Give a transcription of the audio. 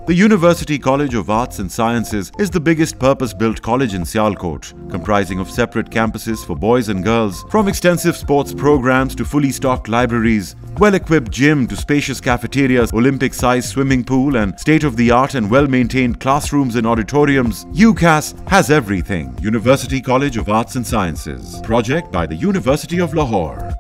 The University College of Arts and Sciences is the biggest purpose-built college in Sialkot, comprising of separate campuses for boys and girls, from extensive sports programs to fully stocked libraries, well-equipped gym to spacious cafeterias, Olympic-sized swimming pool, and state-of-the-art and well-maintained classrooms and auditoriums. UCAS has everything. University College of Arts and Sciences. Project by the University of Lahore.